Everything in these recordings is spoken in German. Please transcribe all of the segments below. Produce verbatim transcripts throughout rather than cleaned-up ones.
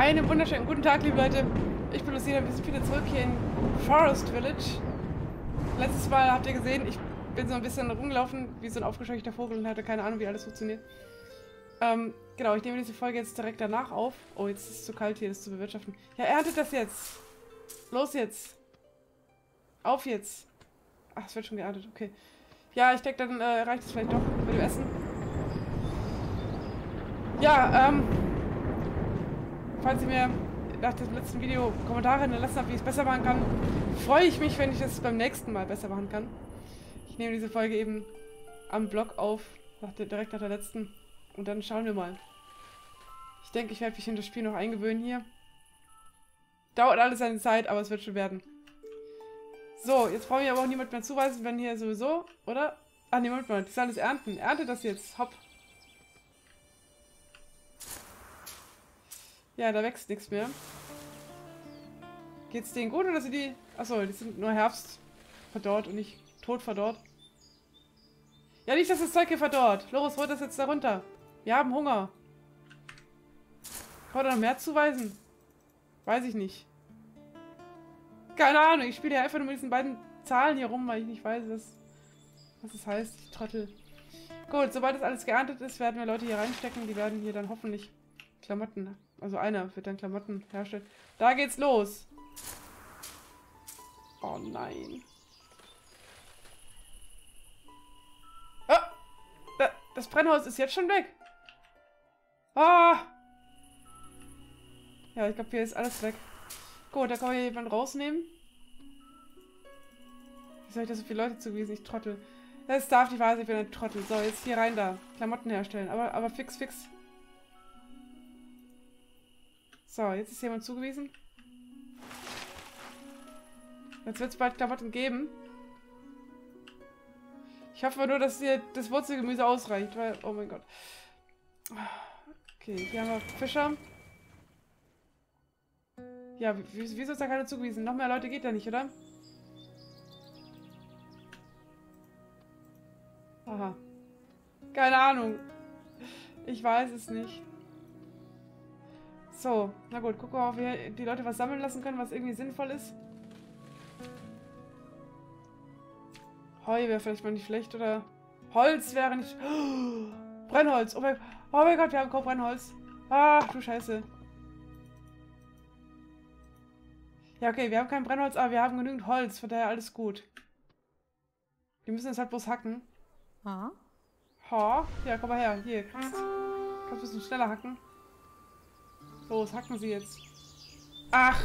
Einen wunderschönen guten Tag, liebe Leute. Ich bin Lucina, wir sind wieder zurück hier in Forest Village. Letztes Mal habt ihr gesehen, ich bin so ein bisschen rumgelaufen, wie so ein aufgescheuchter Vogel und hatte keine Ahnung, wie alles funktioniert. Ähm, genau, ich nehme diese Folge jetzt direkt danach auf. Oh, jetzt ist es zu kalt hier, das zu bewirtschaften. Ja, erntet das jetzt. Los jetzt. Auf jetzt. Ach, es wird schon geerntet, okay. Ja, ich denke, dann äh, reicht es vielleicht doch mit dem Essen. Ja, ähm... falls ihr mir nach dem letzten Video Kommentare hinterlassen habt, wie ich es besser machen kann, freue ich mich, wenn ich es beim nächsten Mal besser machen kann. Ich nehme diese Folge eben am Blog auf, nach der, direkt nach der letzten. Und dann schauen wir mal. Ich denke, ich werde mich in das Spiel noch eingewöhnen hier. Dauert alles seine Zeit, aber es wird schon werden. So, jetzt brauche ich aber auch niemand mehr zuweisen, wenn hier sowieso, oder? Ach, nee, Moment mal, die sollen das ernten. Ernte das jetzt, hopp. Ja, da wächst nichts mehr. Geht's denen gut oder sind die... Achso, die sind nur Herbst verdorrt und nicht tot verdorrt. Ja, nicht, dass das Zeug hier verdorrt. Loris, holt das jetzt da runter. Wir haben Hunger. Kann man da noch mehr zuweisen? Weiß ich nicht. Keine Ahnung, ich spiele ja einfach nur mit diesen beiden Zahlen hier rum, weil ich nicht weiß, was, was das heißt. Ich trottel. Gut, sobald das alles geerntet ist, werden wir Leute hier reinstecken. Die werden hier dann hoffentlich Klamotten... Also einer wird dann Klamotten herstellen. Da geht's los. Oh nein. Ah, da, das Brennholz ist jetzt schon weg. Ah. Ja, ich glaube, hier ist alles weg. Gut, da kann man hier jemanden rausnehmen. Wie soll ich da so viele Leute zugewiesen? Ich trottel. Das darf nicht wahr sein, ich bin ein Trottel. So, jetzt hier rein da. Klamotten herstellen. Aber, aber fix, fix. So, jetzt ist jemand zugewiesen. Jetzt wird es bald Klamotten geben. Ich hoffe nur, dass hier das Wurzelgemüse ausreicht, weil... Oh mein Gott. Okay, hier haben wir Fischer. Ja, wieso ist da keiner zugewiesen? Noch mehr Leute geht da nicht, oder? Aha. Keine Ahnung. Ich weiß es nicht. So, na gut, gucken wir mal, ob wir die Leute was sammeln lassen können, was irgendwie sinnvoll ist. Heu wäre vielleicht mal nicht schlecht, oder? Holz wäre nicht... Oh, Brennholz! Oh mein, oh mein Gott, wir haben kaum Brennholz. Ach, du Scheiße. Ja, okay, wir haben kein Brennholz, aber wir haben genügend Holz, von daher alles gut. Wir müssen es halt bloß hacken. Ha? Ha? Ja, komm mal her. Hier, kannst du ein bisschen schneller hacken. Los, hacken Sie jetzt. Ach!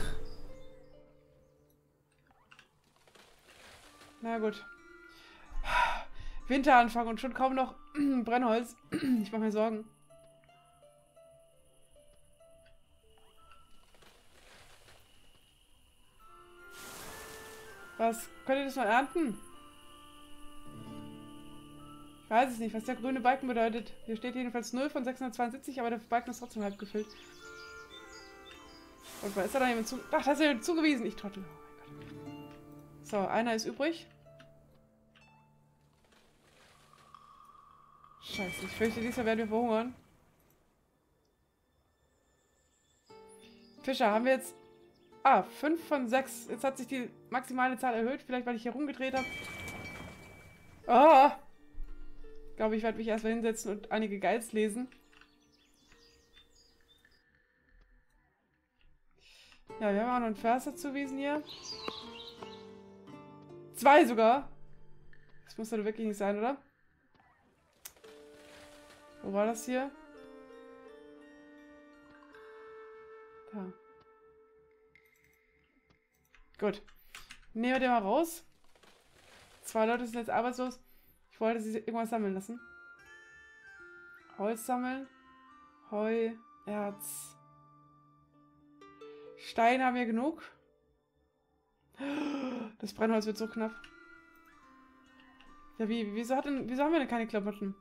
Na gut. Winteranfang und schon kaum noch Brennholz. Ich mache mir Sorgen. Was? Könnt ihr das mal ernten? Ich weiß es nicht, was der grüne Balken bedeutet. Hier steht jedenfalls null von sechshundertzweiundsiebzig, aber der Balken ist trotzdem halb gefüllt. Und ist da jemand zu... Ach, da ist jemand zugewiesen. Ich trottel. Oh mein Gott. So, einer ist übrig. Scheiße, ich fürchte, diesmal werden wir verhungern. Fischer, haben wir jetzt... Ah, fünf von sechs. Jetzt hat sich die maximale Zahl erhöht. Vielleicht, weil ich hier rumgedreht habe. Oh! Ich glaube, ich werde mich erstmal hinsetzen und einige Guides lesen. Ja, wir haben auch noch einen Förster zugewiesen hier. Zwei sogar. Das muss doch wirklich nicht sein, oder? Wo war das hier? Da. Gut. Nehmen wir den mal raus. Zwei Leute sind jetzt arbeitslos. Ich wollte sie irgendwas sammeln lassen. Holz sammeln. Heu, Erz. Stein haben wir genug. Das Brennholz wird so knapp. Ja, wie? Wieso, hat denn, wieso haben wir denn keine Klamotten?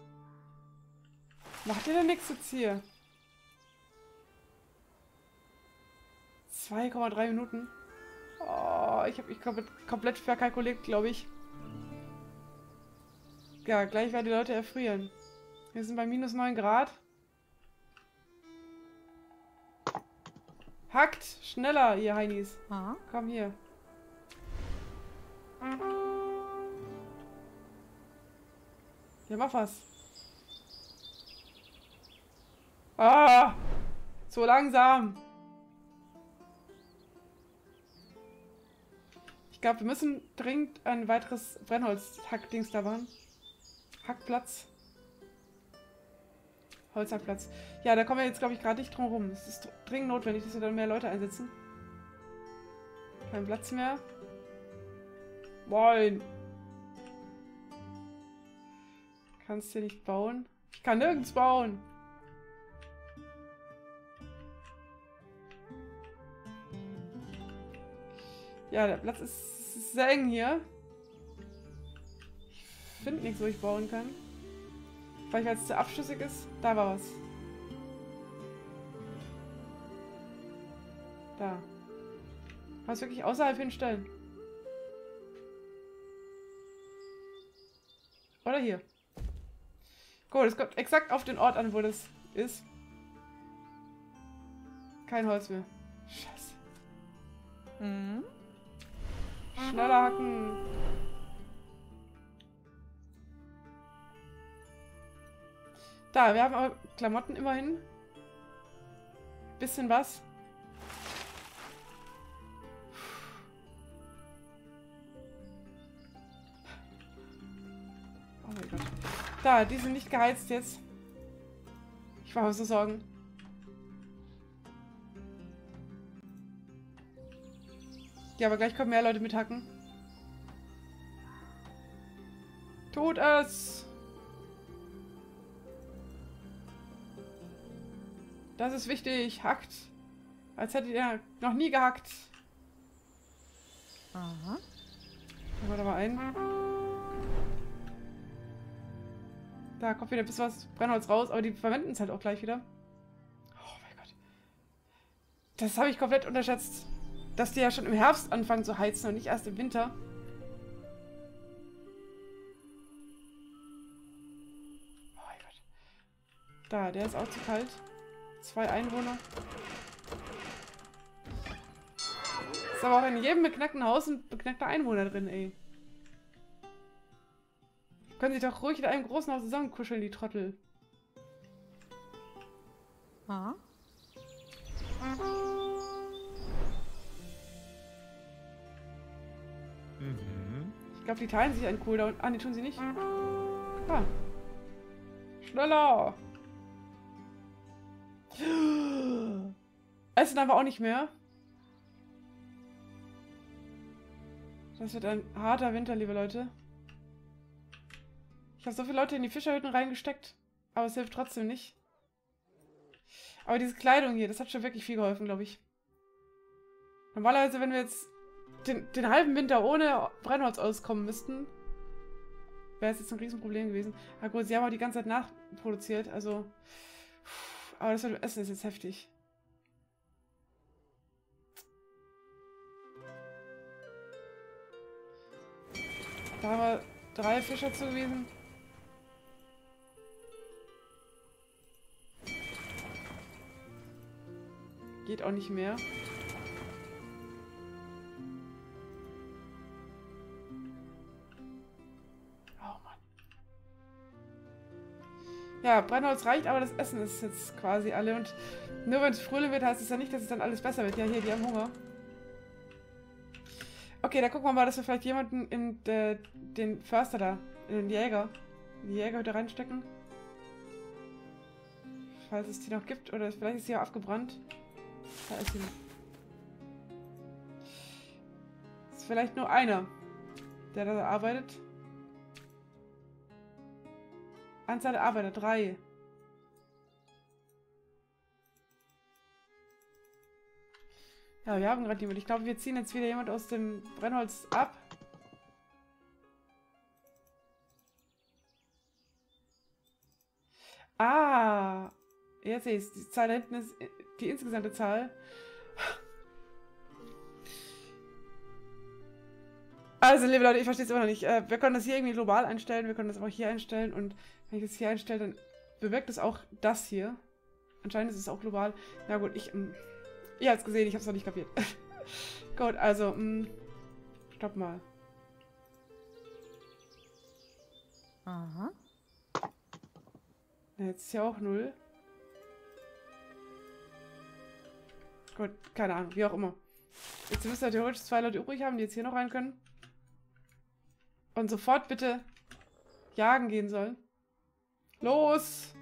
Macht ihr denn nichts jetzt hier? zwei Komma drei Minuten. Oh, ich habe mich komplett, komplett verkalkuliert, glaube ich. Ja, gleich werden die Leute erfrieren. Wir sind bei minus neun Grad. Hackt! Schneller, ihr Heinis. Ah. Komm hier. Ja, mach was. Ah! So langsam. Ich glaube, wir müssen dringend ein weiteres Brennholz-Hackdings da machen. Hackplatz. Holzhackplatz. Ja, da kommen wir jetzt, glaube ich, gerade nicht drum rum. Es ist dringend notwendig, dass wir dann mehr Leute einsetzen. Kein Platz mehr. Moin. Kannst hier nicht bauen? Ich kann nirgends bauen. Ja, der Platz ist sehr eng hier. Ich finde nichts, wo ich bauen kann. Vielleicht, weil es zu abschüssig ist. Da war was. Da. Kann man es wirklich außerhalb hinstellen? Oder hier. Gut, es kommt exakt auf den Ort an, wo das ist. Kein Holz mehr. Scheiße. Mhm. Schneller hacken. Da, wir haben aber Klamotten immerhin. Bisschen was. Oh mein Gott. Da, die sind nicht geheizt jetzt. Ich mache mir so Sorgen. Ja, aber gleich kommen mehr Leute mit hacken. Tut es! Das ist wichtig. Hackt. Als hättet ihr noch nie gehackt. Aha. Machen wir da mal ein. Da kommt wieder ein bisschen was Brennholz raus, aber die verwenden es halt auch gleich wieder. Oh mein Gott. Das habe ich komplett unterschätzt. Dass die ja schon im Herbst anfangen zu heizen und nicht erst im Winter. Oh mein Gott. Da, der ist auch zu kalt. Zwei Einwohner. Ist aber auch in jedem beknackten Haus ein beknackter Einwohner drin, ey. Können sich doch ruhig in einem großen Haus zusammenkuscheln, die Trottel. Ah. Mhm. Ich glaube, die teilen sich einen Cooldown. Ah, die tun sie nicht. Ah. Schneller! Es sind aber auch nicht mehr. Das wird ein harter Winter, liebe Leute. Ich habe so viele Leute in die Fischerhütten reingesteckt, aber es hilft trotzdem nicht. Aber diese Kleidung hier, das hat schon wirklich viel geholfen, glaube ich. Normalerweise, wenn wir jetzt den, den halben Winter ohne Brennholz auskommen müssten, wäre es jetzt ein Riesenproblem gewesen. Aber gut, sie haben auch die ganze Zeit nachproduziert, also... Aber das mit dem Essen ist jetzt heftig. Da haben wir drei Fischer zugewiesen. Geht auch nicht mehr. Oh Mann. Ja, Brennholz reicht, aber das Essen ist jetzt quasi alle. Und nur wenn es Frühling wird, heißt es ja nicht, dass es dann alles besser wird. Ja, hier, die haben Hunger. Okay, da gucken wir mal, dass wir vielleicht jemanden in de, den Förster da, in den Jäger, in die Jägerhütte reinstecken. Falls es die noch gibt, oder vielleicht ist sie ja abgebrannt. Da ist sie. Ist vielleicht nur einer, der da arbeitet. Anzahl der Arbeiter, drei. Ja, wir haben gerade jemand. Ich glaube, wir ziehen jetzt wieder jemand aus dem Brennholz ab. Ah, jetzt sehe ich es. Die Zahl da hinten ist die insgesamte Zahl. Also, liebe Leute, ich verstehe es immer noch nicht. Äh, wir können das hier irgendwie global einstellen. Wir können das auch hier einstellen. Und wenn ich das hier einstelle, dann bewirkt es auch das hier. Anscheinend ist es auch global. Na gut, ich... Ähm, Ihr habt's gesehen, ich hab's noch nicht kapiert. Gut, also, mh, stopp mal. Aha. Ja, jetzt ist ja auch null. Gut, keine Ahnung, wie auch immer. Jetzt müssen wir theoretisch zwei Leute übrig haben, die jetzt hier noch rein können. Und sofort bitte jagen gehen sollen. Los!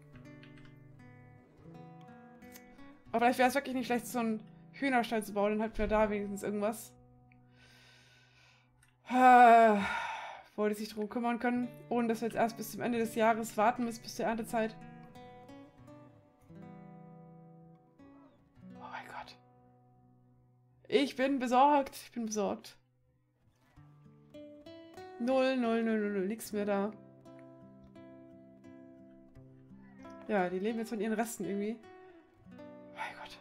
Aber vielleicht wäre es wirklich nicht schlecht, so einen Hühnerstall zu bauen, dann hätten wir da wenigstens irgendwas. Äh, wo die sich darum kümmern können, ohne dass wir jetzt erst bis zum Ende des Jahres warten müssen, bis zur Erntezeit. Oh mein Gott. Ich bin besorgt. Ich bin besorgt. Null, null, null, null, null. Nichts mehr da. Ja, die leben jetzt von ihren Resten irgendwie. Mein Gott.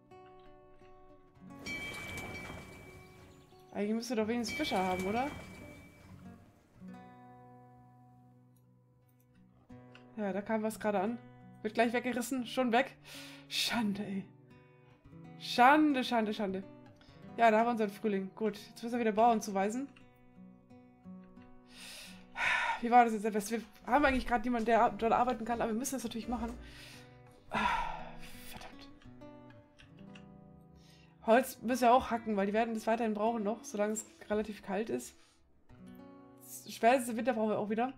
Eigentlich müsste doch wenigstens Fischer haben, oder? Ja, da kam was gerade an. Wird gleich weggerissen. Schon weg. Schande, ey. Schande, Schande, Schande. Ja, da haben wir unseren Frühling. Gut, jetzt müssen wir wieder Bauern zuweisen. Wie war das jetzt? Wir haben eigentlich gerade jemanden, der dort arbeiten kann, aber wir müssen das natürlich machen. Verdammt. Holz müssen wir auch hacken, weil die werden das weiterhin brauchen noch, solange es relativ kalt ist. Spätestens im Winter brauchen wir auch wieder.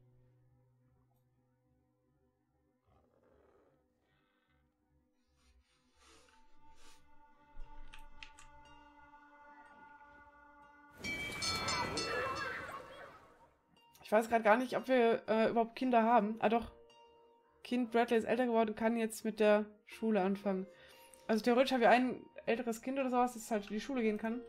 Ich weiß gerade gar nicht, ob wir äh, überhaupt Kinder haben. Ah doch. Kind Bradley ist älter geworden und kann jetzt mit der Schule anfangen. Also theoretisch haben wir ein älteres Kind oder sowas, das halt in die Schule gehen kann.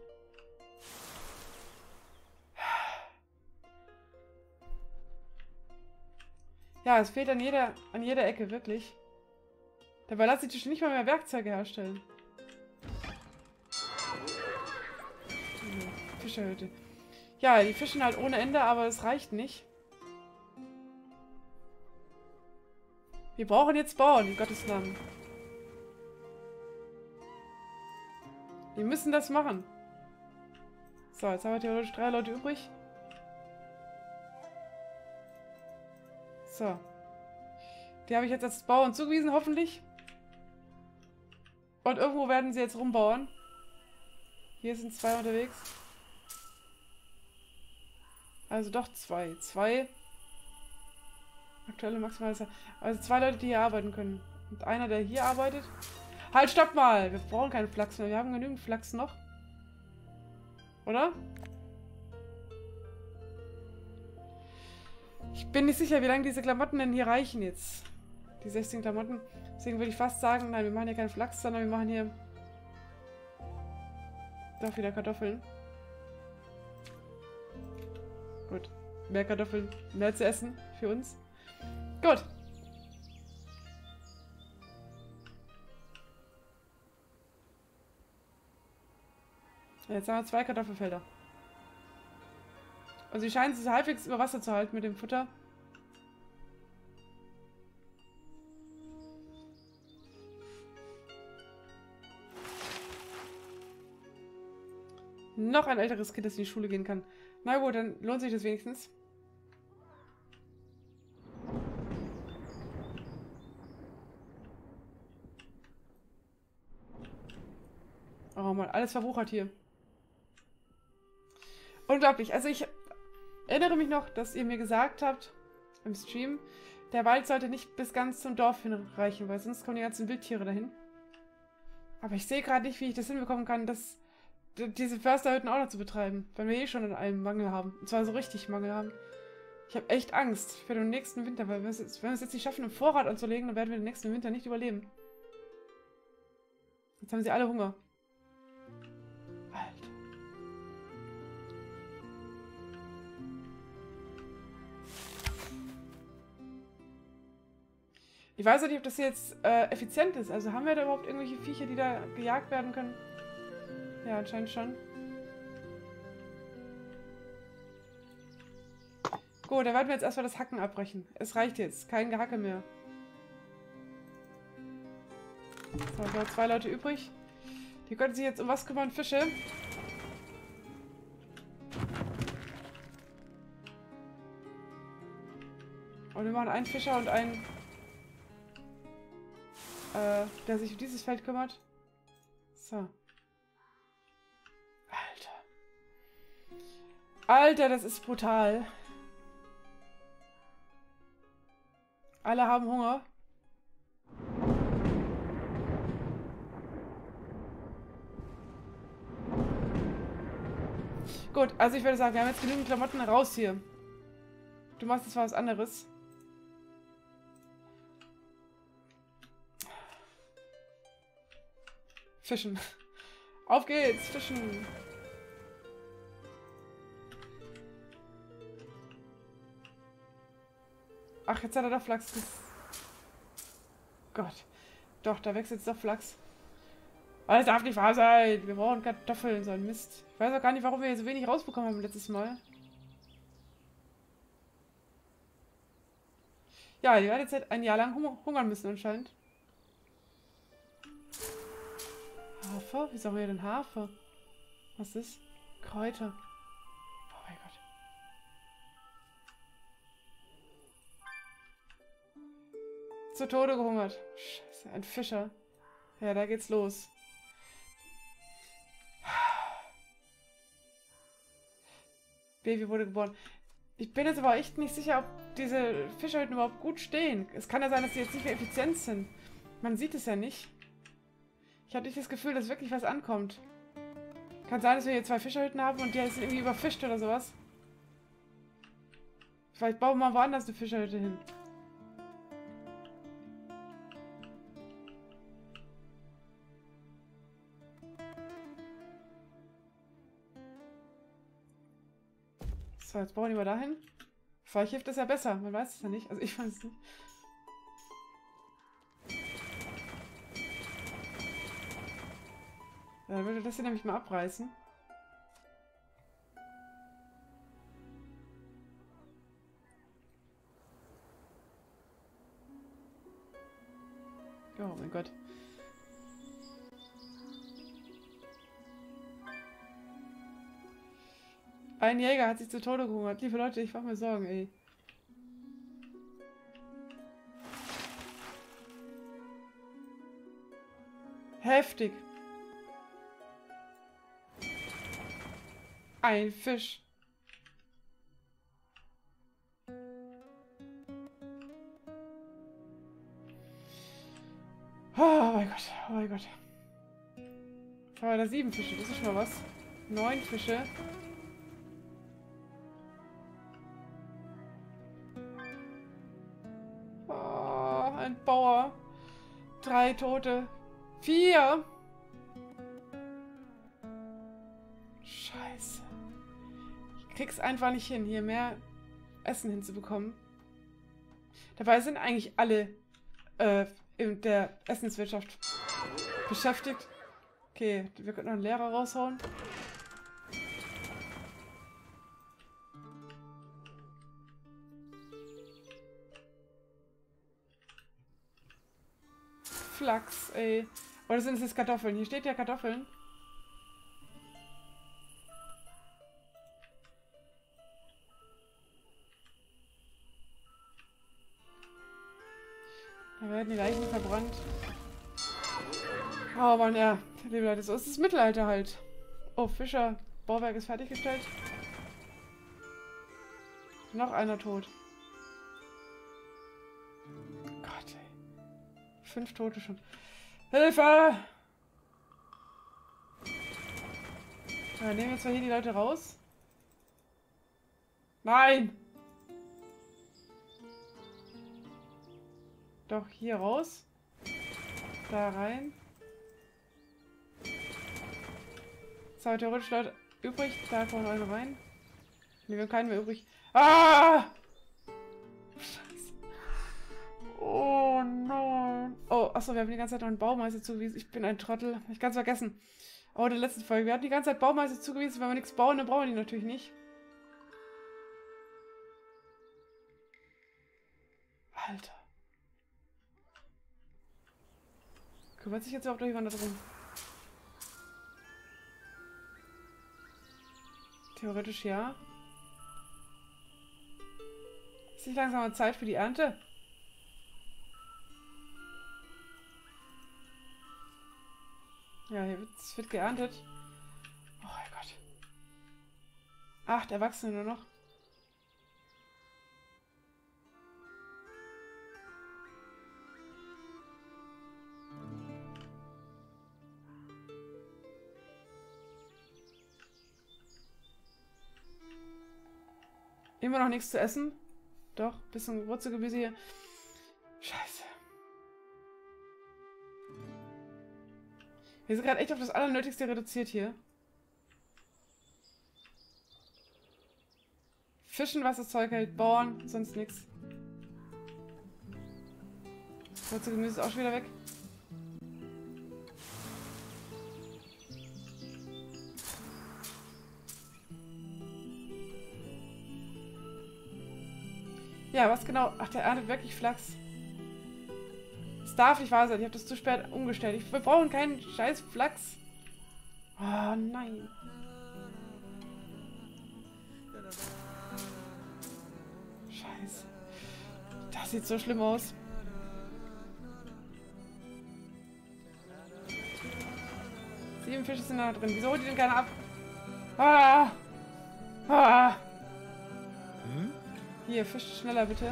Ja, es fehlt an jeder, an jeder Ecke, wirklich. Dabei lassen sich nicht mal mehr Werkzeuge herstellen. Fischerhütte. Ja, die fischen halt ohne Ende, aber es reicht nicht. Wir brauchen jetzt Bauern, in Gottes Namen. Wir müssen das machen. So, jetzt haben wir theoretisch drei Leute übrig. So. Die habe ich jetzt als Bauern zugewiesen, hoffentlich. Und irgendwo werden sie jetzt rumbauern. Hier sind zwei unterwegs. Also doch zwei. Zwei. Aktuelle maximale Zahl. Also zwei Leute, die hier arbeiten können. Und einer, der hier arbeitet. Halt, stopp mal! Wir brauchen keinen Flachs mehr. Wir haben genügend Flachs noch. Oder? Ich bin nicht sicher, wie lange diese Klamotten denn hier reichen jetzt. Die sechzehn Klamotten. Deswegen würde ich fast sagen, nein, wir machen hier keinen Flachs, sondern wir machen hier doch wieder Kartoffeln. Gut. Mehr Kartoffeln, mehr zu essen für uns. Gut. Jetzt haben wir zwei Kartoffelfelder. Und sie scheinen sich halbwegs über Wasser zu halten mit dem Futter. Noch ein älteres Kind, das in die Schule gehen kann. Na gut, dann lohnt sich das wenigstens. Oh Mann, alles verwuchert hier. Unglaublich. Also ich erinnere mich noch, dass ihr mir gesagt habt im Stream, der Wald sollte nicht bis ganz zum Dorf hinreichen, weil sonst kommen die ganzen Wildtiere dahin. Aber ich sehe gerade nicht, wie ich das hinbekommen kann, dass diese Försterhütten auch noch zu betreiben, weil wir eh schon in einem Mangel haben. Und zwar so richtig Mangel haben. Ich habe echt Angst für den nächsten Winter, weil wenn wir es jetzt nicht schaffen, einen Vorrat anzulegen, dann werden wir den nächsten Winter nicht überleben. Jetzt haben sie alle Hunger. Alter. Ich weiß nicht, ob das jetzt äh, effizient ist. Also haben wir da überhaupt irgendwelche Viecher, die da gejagt werden können? Ja, anscheinend schon. Gut, da werden wir jetzt erstmal das Hacken abbrechen. Es reicht jetzt. Kein Gehacke mehr. So, wir haben zwei Leute übrig. Die könnten sich jetzt um was kümmern? Fische. Und wir machen einen Fischer und einen, äh, der sich um dieses Feld kümmert. So. Alter. Alter, das ist brutal. Alle haben Hunger. Gut, also ich würde sagen, wir haben jetzt genügend Klamotten, raus hier. Du machst jetzt was anderes. Fischen. Auf geht's, fischen. Ach, jetzt hat er doch Flachs. Gott. Doch, da wächst jetzt doch Flachs. Aber das darf nicht wahr sein. Wir brauchen Kartoffeln, so ein Mist. Ich weiß auch gar nicht, warum wir hier so wenig rausbekommen haben letztes Mal. Ja, die werden jetzt halt ein Jahr lang hung hungern müssen anscheinend. Hafer? Wieso haben wir denn Hafer? Was ist? Kräuter. Oh mein Gott. Zu Tode gehungert. Scheiße, ein Fischer. Ja, da geht's los. Baby wurde geboren. Ich bin jetzt aber echt nicht sicher, ob diese Fischerhütten überhaupt gut stehen. Es kann ja sein, dass sie jetzt nicht mehr effizient sind. Man sieht es ja nicht. Ich hatte nicht das Gefühl, dass wirklich was ankommt. Kann sein, dass wir hier zwei Fischerhütten haben und die sind irgendwie überfischt oder sowas. Vielleicht bauen wir mal woanders eine Fischerhütte hin. So, jetzt bauen wir mal dahin. Vielleicht hilft das ja besser. Man weiß es ja nicht. Also ich weiß es nicht. Dann würde das hier nämlich mal abreißen. Oh mein Gott. Ein Jäger hat sich zu Tode gehungert. Liebe Leute, ich mache mir Sorgen, ey. Heftig. Ein Fisch. Oh mein Gott, oh mein Gott. Jetzt haben wir da sieben Fische, das ist schon mal was. Neun Fische. Oh, ein Bauer. Drei Tote. Vier. Scheiße. Ich krieg's einfach nicht hin, hier mehr Essen hinzubekommen. Dabei sind eigentlich alle äh, in der Essenswirtschaft beschäftigt. Okay, wir könnten noch einen Lehrer raushauen. Flachs, ey. Oder sind es jetzt Kartoffeln? Hier steht ja Kartoffeln. Da werden die Leichen verbrannt. Oh Mann, ja. Liebe Leute, so ist das Mittelalter halt. Oh, Fischer. Bauwerk ist fertiggestellt. Noch einer tot. Gott, ey. Fünf Tote schon. Hilfe! Ja, nehmen wir zwar hier die Leute raus. Nein! Doch, hier raus. Da rein. So, theoretisch Leute übrig. Da kommen noch eine rein. Ne, wir haben keinen mehr übrig. Ah! Scheiße. Oh nein. Oh, achso, wir haben die ganze Zeit noch einen Baumeister zugewiesen. Ich bin ein Trottel. Hab ich ganz vergessen. Oh, in der letzten Folge. Wir hatten die ganze Zeit Baumeister zugewiesen. Wenn wir nichts bauen, dann brauchen wir die natürlich nicht. Alter. Kümmert sich jetzt auch durch jemand darum? Theoretisch ja. Ist nicht langsam mal Zeit für die Ernte? Ja, hier wird, es wird geerntet. Oh mein Gott. Acht Erwachsene nur noch. Immer noch nichts zu essen. Doch, bisschen Wurzelgemüse hier. Scheiße. Wir sind gerade echt auf das Allernötigste reduziert hier. Fischen, was das Zeug hält, Bauern, sonst nichts. Wurzelgemüse ist auch schon wieder weg. Ja, was genau? Ach, der erntet wirklich Flachs. Das darf nicht wahr sein. Ich habe das zu spät umgestellt. Ich, wir brauchen keinen scheiß Flachs. Oh, nein. Scheiße. Das sieht so schlimm aus. Sieben Fische sind da drin. Wieso holt die denn keiner ab? Ah! Ah! Hm? Hier, Fisch schneller bitte.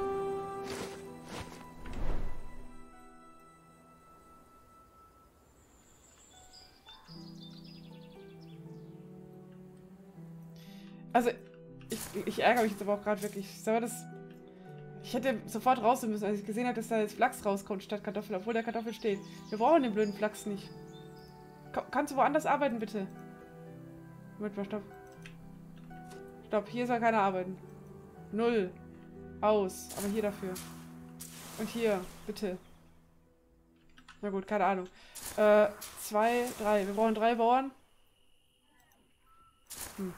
Also, ich, ich ärgere mich jetzt aber auch gerade wirklich. Soll das... Ich hätte sofort raus müssen, als ich gesehen habe, dass da jetzt Flachs rauskommt statt Kartoffel, obwohl der Kartoffel steht. Wir brauchen den blöden Flachs nicht. Komm, kannst du woanders arbeiten, bitte? Moment mal, stopp. Stopp, hier soll keiner arbeiten. Null. Aus. Aber hier dafür. Und hier, bitte. Na gut, keine Ahnung. Äh, zwei, drei. Wir brauchen drei Bauern. Hm.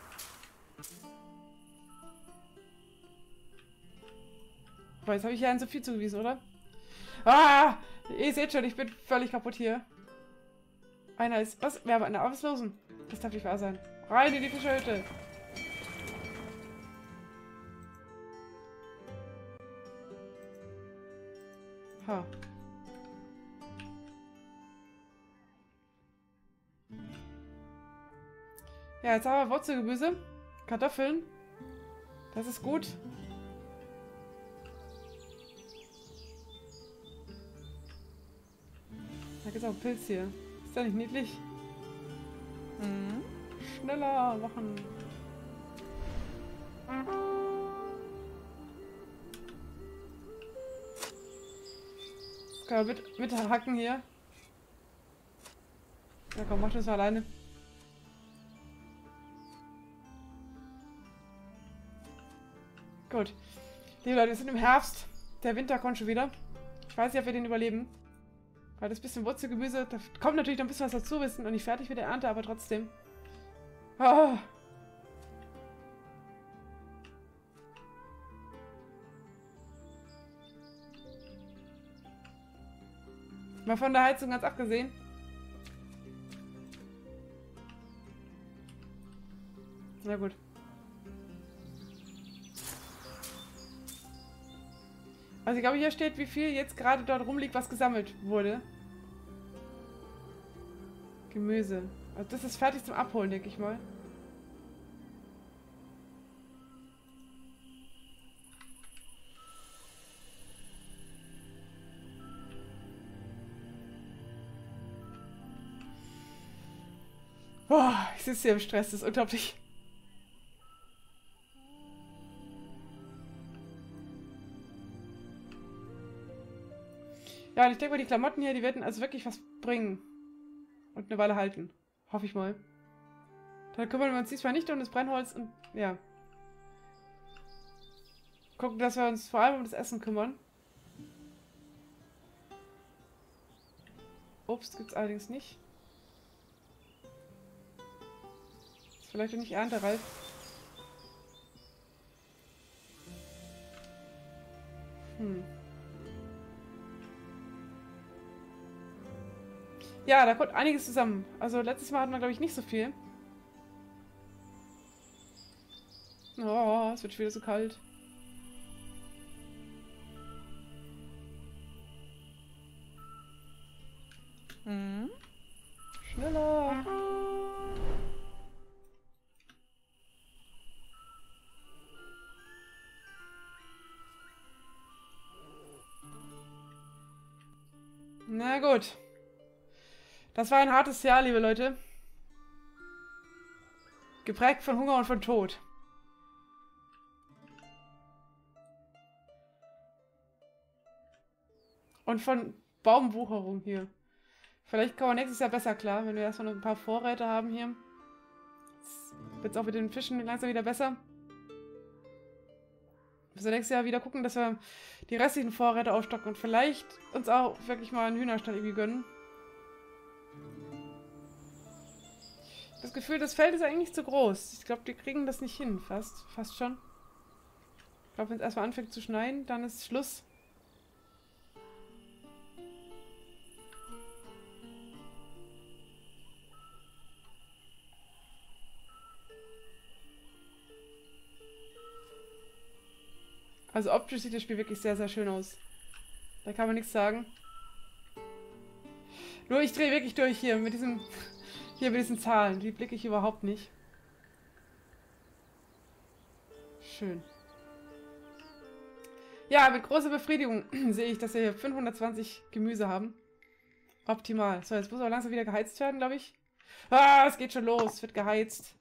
Aber jetzt habe ich hier einen zu viel zugewiesen, oder? Ah! Ihr seht schon, ich bin völlig kaputt hier. Einer ist... Was? Wir haben einen Arbeitslosen. Das darf nicht wahr sein. Rein in die Fischhütte. Ha. Ja, jetzt haben wir Wurzelgemüse. Kartoffeln. Das ist gut. Da gibt es auch einen Pilz hier. Ist der nicht niedlich? Mhm. Schneller machen. Das können wir mit, mit hacken hier. Ja komm, mach das mal alleine. Gut. Liebe Leute, wir sind im Herbst. Der Winter kommt schon wieder. Ich weiß nicht, ob wir den überleben. Weil das bisschen Wurzelgemüse, da kommt natürlich noch ein bisschen was dazu. Wir sind noch nicht fertig mit der Ernte, aber trotzdem. Oh. Mal von der Heizung ganz abgesehen. Na gut. Also ich glaube, hier steht, wie viel jetzt gerade dort rumliegt, was gesammelt wurde. Gemüse. Also das ist fertig zum Abholen, denke ich mal. Boah, ich sitze hier im Stress, das ist unglaublich. Ja, und ich denke mal, die Klamotten hier, die werden also wirklich was bringen. Und eine Weile halten. Hoffe ich mal. Dann kümmern wir uns diesmal nicht um das Brennholz und, ja. Gucken, dass wir uns vor allem um das Essen kümmern. Obst gibt es allerdings nicht. Ist vielleicht auch nicht erntereif. Hm. Ja, da kommt einiges zusammen. Also letztes Mal hatten wir, glaube ich, nicht so viel. Oh, es wird schon wieder so kalt. Mhm. Schneller. Na gut. Das war ein hartes Jahr, liebe Leute. Geprägt von Hunger und von Tod. Und von Baumwucherung hier. Vielleicht kommen wir nächstes Jahr besser klar, wenn wir erstmal noch ein paar Vorräte haben hier. Jetzt wird es auch mit den Fischen langsam wieder besser. Müssen wir nächstes Jahr wieder gucken, dass wir die restlichen Vorräte aufstocken und vielleicht uns auch wirklich mal einen Hühnerstall irgendwie gönnen. Das Gefühl, das Feld ist eigentlich nicht zu groß. Ich glaube, die kriegen das nicht hin, fast. Fast schon. Ich glaube, wenn es erstmal anfängt zu schneien, dann ist Schluss. Also optisch sieht das Spiel wirklich sehr, sehr schön aus. Da kann man nichts sagen. Nur ich drehe wirklich durch hier mit diesem, hier mit diesen Zahlen. Die blicke ich überhaupt nicht. Schön. Ja, mit großer Befriedigung sehe ich, dass wir hier fünfhundertzwanzig Gemüse haben. Optimal. So, jetzt muss aber langsam wieder geheizt werden, glaube ich. Ah, es geht schon los. Es wird geheizt.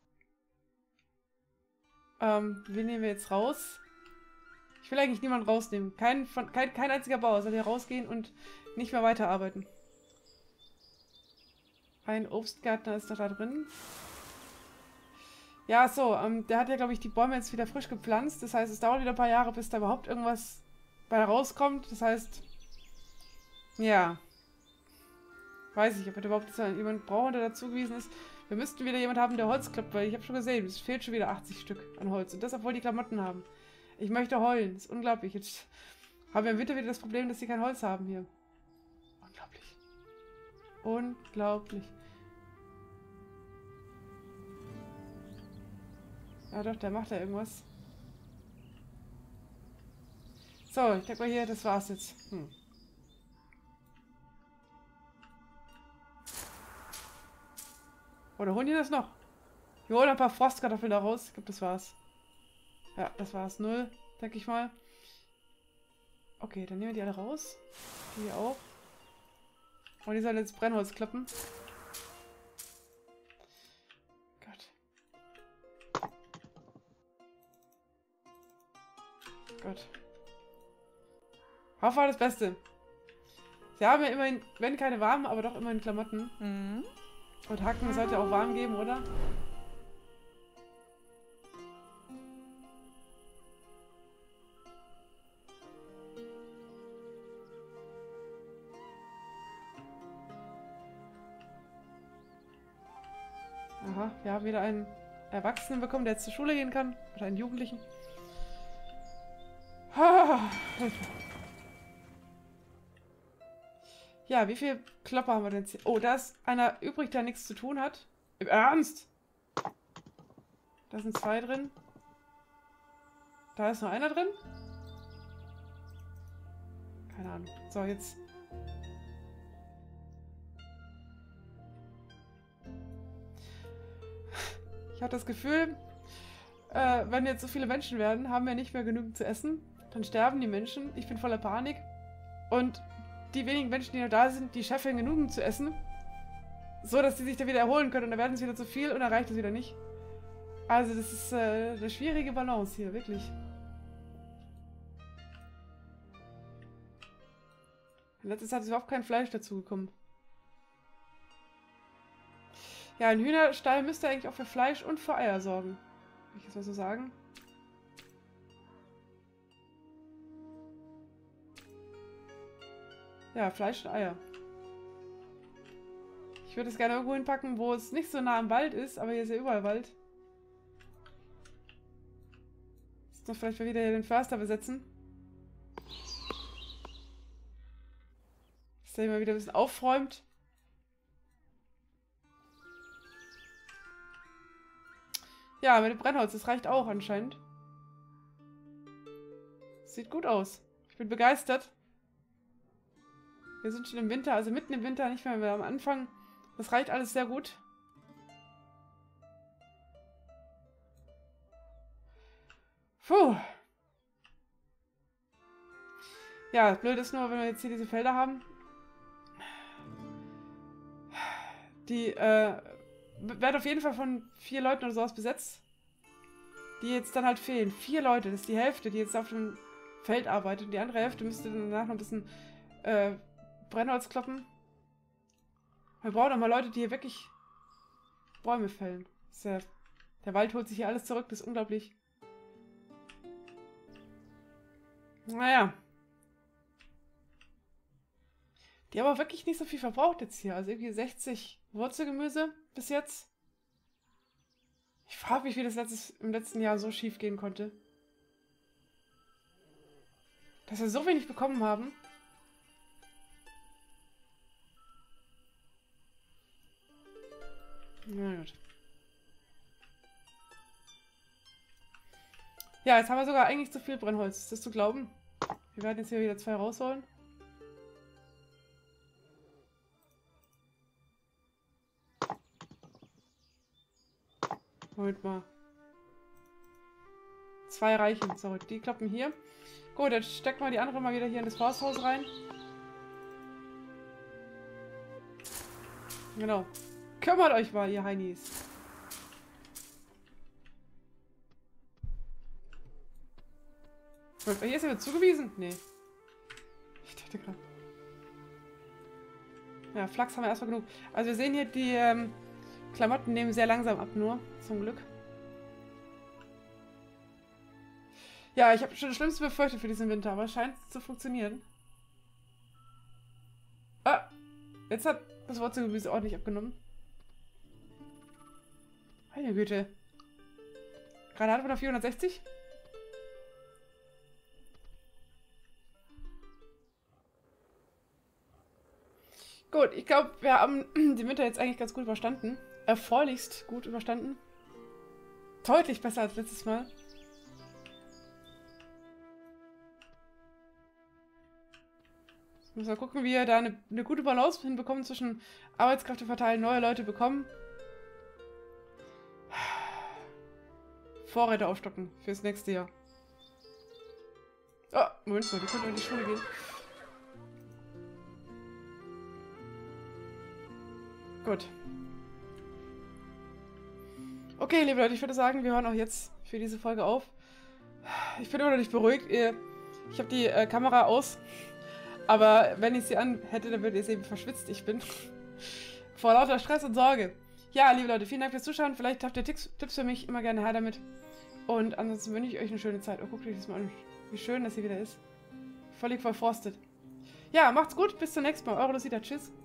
Ähm, wen nehmen wir jetzt raus? Ich will eigentlich niemanden rausnehmen. Kein, von, kein, kein einziger Bauer soll hier rausgehen und nicht mehr weiterarbeiten. Ein Obstgärtner ist doch da drin. Ja, so, ähm, der hat ja, glaube ich, die Bäume jetzt wieder frisch gepflanzt. Das heißt, es dauert wieder ein paar Jahre, bis da überhaupt irgendwas bei rauskommt. Das heißt, ja. Weiß ich, ob wir überhaupt jemanden brauchen, der dazugewiesen ist. Wir müssten wieder jemanden haben, der Holz klappt, weil ich habe schon gesehen, es fehlt schon wieder achtzig Stück an Holz. Und das, obwohl die Klamotten haben. Ich möchte heulen. Das ist unglaublich. Jetzt haben wir im Winter wieder das Problem, dass sie kein Holz haben hier. Unglaublich. Unglaublich. Ja doch, der macht ja irgendwas. So, ich denke mal hier, das war's jetzt. Hm. Oder holen die das noch? Wir holen ein paar Frostkartoffeln da raus. Ich glaube, das war's. Ja, das war's. Null, denke ich mal. Okay, dann nehmen wir die alle raus. Die auch. Und die sollen jetzt Brennholz klappen. Gott. Gott. Hoffe das Beste. Sie haben ja immerhin, wenn keine warmen, aber doch immerhin Klamotten. Mhm. Und Hacken sollte auch warm geben, oder? Aha, wir haben wieder einen Erwachsenen bekommen, der jetzt zur Schule gehen kann. Oder einen Jugendlichen. Ja, wie viel Klopper haben wir denn jetzt hier? Oh, da ist einer übrig, der nichts zu tun hat. Im Ernst? Da sind zwei drin. Da ist noch einer drin. Keine Ahnung. So, jetzt. Ich habe das Gefühl, äh, wenn jetzt so viele Menschen werden, haben wir nicht mehr genügend zu essen. Dann sterben die Menschen. Ich bin voller Panik. Und die wenigen Menschen, die noch da sind, die scheffeln genügend zu essen. So, dass sie sich da wieder erholen können. Und dann werden es wieder zu viel und dann reicht es wieder nicht. Also das ist äh, eine schwierige Balance hier, wirklich. In letzter Zeit ist überhaupt kein Fleisch dazugekommen. Ja, ein Hühnerstall müsste eigentlich auch für Fleisch und für Eier sorgen. Will ich jetzt mal so sagen. Ja, Fleisch und Eier. Ich würde es gerne irgendwo hinpacken, wo es nicht so nah am Wald ist, aber hier ist ja überall Wald. Jetzt noch vielleicht mal wieder den Förster besetzen. Dass der mal wieder ein bisschen aufräumt. Ja, mit dem Brennholz, das reicht auch anscheinend. Sieht gut aus. Ich bin begeistert. Wir sind schon im Winter, also mitten im Winter, nicht mehr, mehr am Anfang. Das reicht alles sehr gut. Puh. Ja, blöd ist nur, wenn wir jetzt hier diese Felder haben. Die, äh, werden auf jeden Fall von vier Leuten oder sowas besetzt. Die jetzt dann halt fehlen. Vier Leute, das ist die Hälfte, die jetzt auf dem Feld arbeitet. Und die andere Hälfte müsste danach noch ein bisschen, äh, Brennholz kloppen. Wir brauchen auch mal Leute, die hier wirklich Bäume fällen. Das ja, der Wald holt sich hier alles zurück, das ist unglaublich. Naja. Die haben aber wirklich nicht so viel verbraucht jetzt hier. Also irgendwie sechzig Wurzelgemüse bis jetzt. Ich frage mich, wie das letztes, im letzten Jahr so schief gehen konnte. Dass wir so wenig bekommen haben. Na gut. Ja, jetzt haben wir sogar eigentlich zu viel Brennholz. Ist das zu glauben? Wir werden jetzt hier wieder zwei rausholen. Moment mal. Zwei reichen. So, die klappen hier. Gut, dann stecken wir die andere mal wieder hier in das Forsthaus rein. Genau. Kümmert euch mal, ihr Heinis. Hier ist jemand zugewiesen? Nee. Ich dachte gerade. Ja, Flachs haben wir erstmal genug. Also wir sehen hier, die ähm, Klamotten nehmen sehr langsam ab nur. Zum Glück. Ja, ich habe schon das Schlimmste befürchtet für diesen Winter, aber es scheint zu funktionieren. Ah, jetzt hat das Wurzelgemüse ordentlich abgenommen. Meine Güte. Gerade hatten wir noch vierhundertsechzig. Gut, ich glaube, wir haben den Winter jetzt eigentlich ganz gut überstanden. Erfreulichst gut überstanden. Deutlich besser als letztes Mal. Jetzt müssen wir gucken, wie wir da eine, eine gute Balance hinbekommen zwischen Arbeitskräfte verteilen, neue Leute bekommen. Vorräte aufstocken fürs nächste Jahr. Oh, Moment mal, die können in die Schule gehen. Gut. Okay, liebe Leute, ich würde sagen, wir hören auch jetzt für diese Folge auf. Ich bin immer noch nicht beruhigt. Ich habe die äh, Kamera aus. Aber wenn ich sie an hätte, dann würdet ihr sehen, wie verschwitzt ich bin. Vor lauter Stress und Sorge. Ja, liebe Leute, vielen Dank fürs Zuschauen. Vielleicht habt ihr Tipps, Tipps für mich. Immer gerne her damit. Und ansonsten wünsche ich euch eine schöne Zeit. Oh, guckt euch das mal an, wie schön das hier wieder ist. Völlig verforstet. Ja, macht's gut. Bis zum nächsten Mal. Eure Lucida. Tschüss.